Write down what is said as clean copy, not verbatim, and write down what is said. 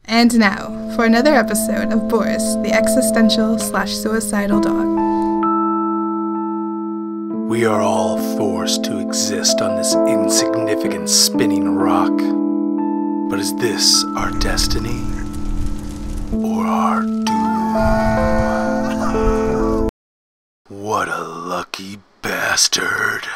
And now, for another episode of Boris, the existential/suicidal dog. We are all forced to exist on this insignificant spinning rock. But is this our destiny? Or our doom? What a lucky bastard.